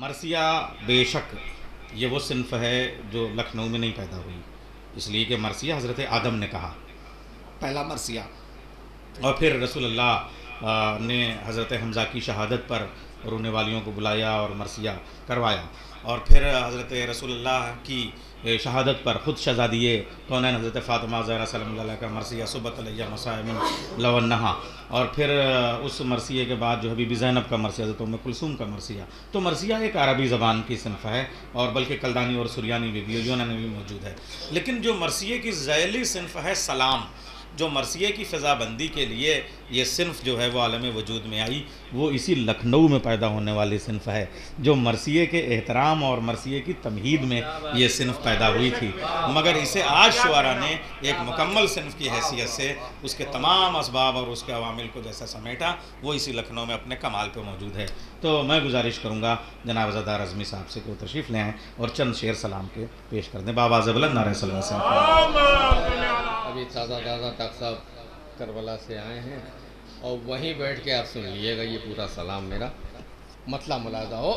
مرثیہ بے شک یہ وہ صنف ہے جو لکھنؤ میں نہیں پیدا ہوئی، اس لیے کہ مرثیہ حضرت آدم نے کہا پہلا مرثیہ، اور پھر رسول اللہ نے حضرت حمزہ کی شہادت پر رونے والیوں کو بلایا اور مرثیہ کروایا، اور پھر حضرت رسول اللہ کی شہادت پر خود شہزادی کونین حضرت فاطمہ زہرا سلام اللہ علیہ کا مرثیہ صبت علیہ مسائم لو النہا، اور پھر اس مرثیے کے بعد جو حبیبی زینب کا مرثیہ، حضرت ام کلثوم کا مرثیہ۔ تو مرثیہ ایک عربی زبان کی صنف ہے، اور بلکہ کلدانی اور سریانی میں بھی یونان میں بھی موجود ہے۔ لیکن جو مرثیے کی ذیلی صنف ہے سلام، جو مرثیے کی فضا بندی کے لیے یہ صنف جو ہے وہ عالم وجود میں آئی، وہ اسی لکھنؤ میں پیدا ہونے والی صنف ہے، جو مرثیے کے احترام اور مرثیے کی تمہید میں یہ صنف پیدا ہوئی تھی، مگر اسے آج شعراء نے ایک مکمل صنف کی حیثیت سے اس کے تمام اسباب اور اس کے عوامل کو جیسا سمیٹا، وہ اسی لکھنؤ میں اپنے کمال پہ موجود ہے۔ تو میں گزارش کروں گا جناب عزادار اعظمی صاحب سے کہ وہ تشریف لے آئیں اور چند شعر سلام کے پیش کر دیں۔ بآواز بلند نعرہ صلی اللہ علیہ وسلم۔ ابھی تازہ ڈاکٹر صاحب کربلا سے آئے ہیں، اور وہیں بیٹھ کے آپ سن لیے گا یہ پورا سلام میرا، مطلع ملاحظہ ہو۔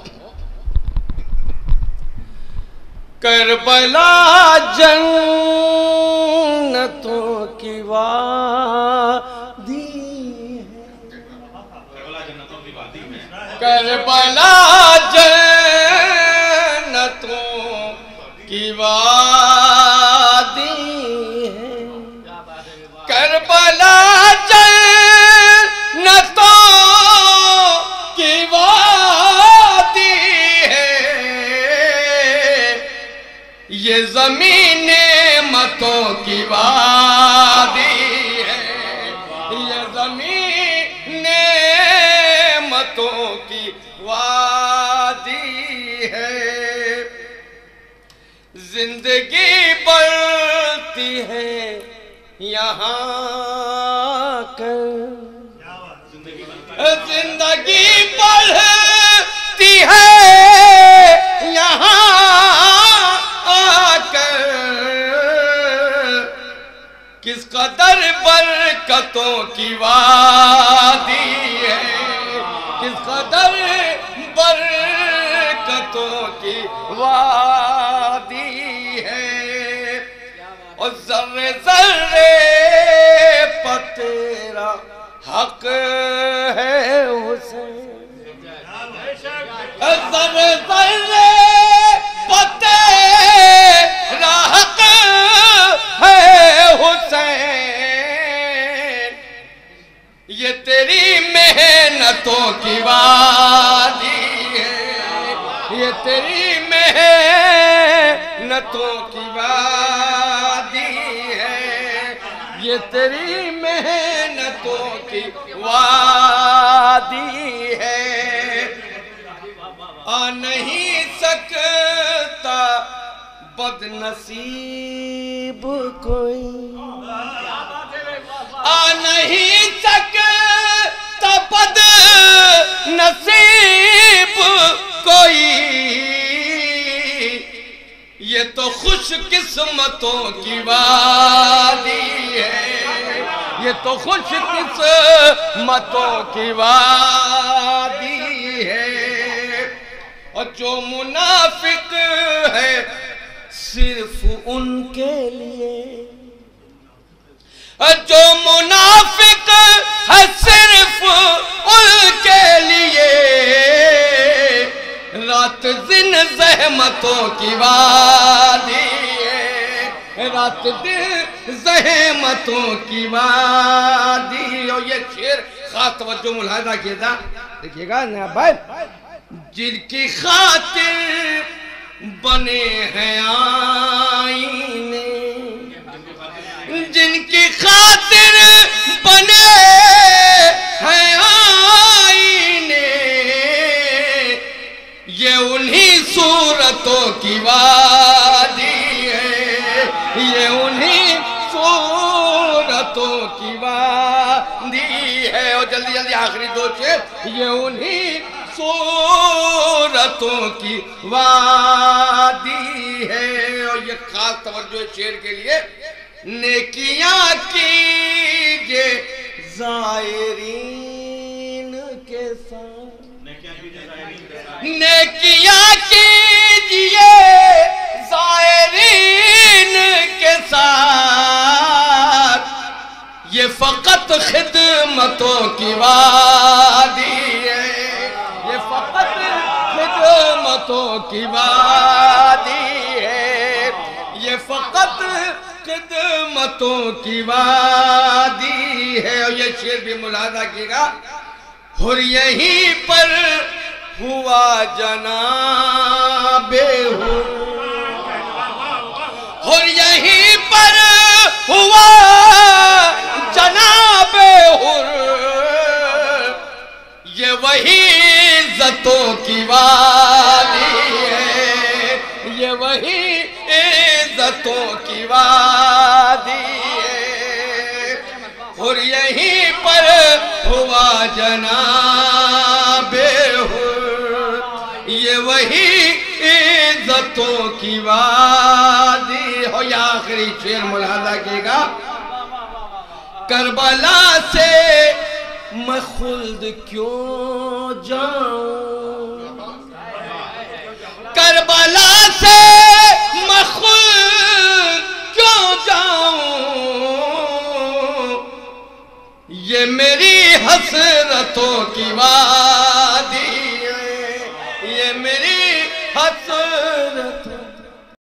کربلا جنتوں کی وادی ہے، کربلا جنتوں کی وادی ہے، کربلا جنتوں کی وادی ہے، یہ زمین نعمتوں کی وادی ہے، یہ زمین نعمتوں کی وادی ہے، زندگی بڑھتی ہے یہاں کر، زندگی بڑھتی ہے یہاں آ کر، کس قدر برکتوں کی وادی ہے، کس قدر برکتوں کی وادی ہے، اور ذرے ذرے پر تیرا حق ہے حسین، ذرے ذرے پر تیرا حق ہے حسین، یہ تیری محنتوں کی وادی ہے، یہ تیری محنتوں کی وادی ہے، یہ تیری محنتوں کی وادی ہے، آ نہیں سکتا بد نصیب کوئی، آ نہیں سکتا بد نصیب کوئی، یہ تو خوش قسمتوں کی وادی ہے، یہ تو خوش قسمتوں کی وادی ہے، اور جو منافق ہے صرف ان کے لیے، جو منافق ہے صرف ان کے لیے، رات دن زحمتوں کی وادی ہے، رات دن زحمتوں کی وادی، اور یہ شعر خاص توجہ ملاحظہ کیجیے، دیکھیے گا نیا بھائی، جن کی خاطر بنے ہیں آئینے، جن کی خاطر بنے ہیں آئینے، یہ انہی صورتوں کی وادی ہے، یہ انہی صورتوں کی وادی ہے، اور جلدی جلدی آخری دو شعر، یہ انہی صورتوں کی وادی ہے، اور یہ خاص توجہ شعر کے لیے، نیکیاں کیجئے زائرین کے ساتھ، نیکیاں کیجئے زائرین کے ساتھ، یہ فقط خدمتوں کی وادی ہے، یہ فقط خدمتوں کی وادی ہے، یہ فقط خدمتوں کی وادی ہے۔ اور یہ شعر بھی ملاحظہ کیے گا، اور یہیں پر ہوا جناب حر، اور یہیں پر ہوا جناب حر، یہ وہی عزتوں کی وادی ہے، یہ وہی عزتوں کی وادی ہے، اور یہیں پر ہوا جناب حر، یہ وہی عزتوں کی وادی ہو۔ یا آخری شعر ملاحظہ کیے گا، کربلا سے میں خلد کیوں جاؤں، کربلا سے میں خلد کیوں جاؤں، یہ میری حسرتوں کی وادی ہے، یہ میری حسرتوں